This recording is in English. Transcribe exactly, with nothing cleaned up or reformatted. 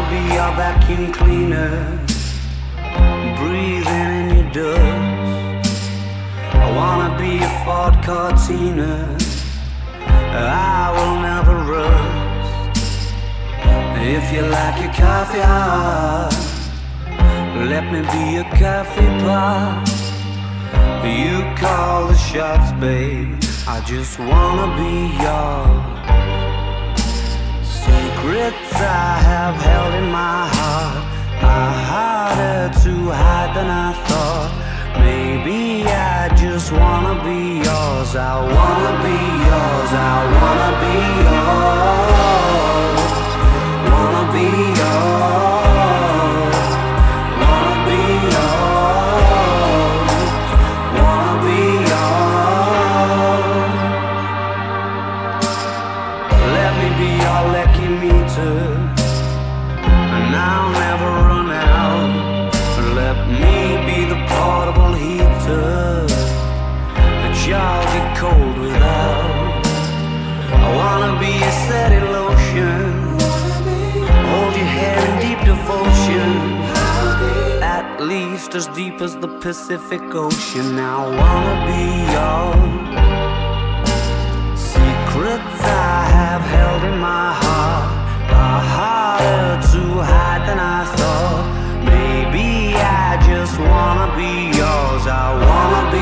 be your vacuum cleaner, breathing in your dust. I wanna be a Ford Cortina, I will never rust. If you like your coffee hot, let me be a coffee pot. You call the shots, babe, I just wanna be yours. Secrets I have held in my heart are harder to hide than I thought. Maybe I just wanna be yours. I wanna be yours. I wanna be yours. Wanna be yours. Wanna be yours. Wanna be yours. Let me be your lucky meter, and I'll never run out. Let me be the portable heater that y'all get cold without. I wanna be a steady lotion, hold your hand in deep devotion, at least as deep as the Pacific Ocean. I wanna be yours. Secrets I have held in my heart are harder to hide than I thought. Maybe I just wanna be yours. I wanna be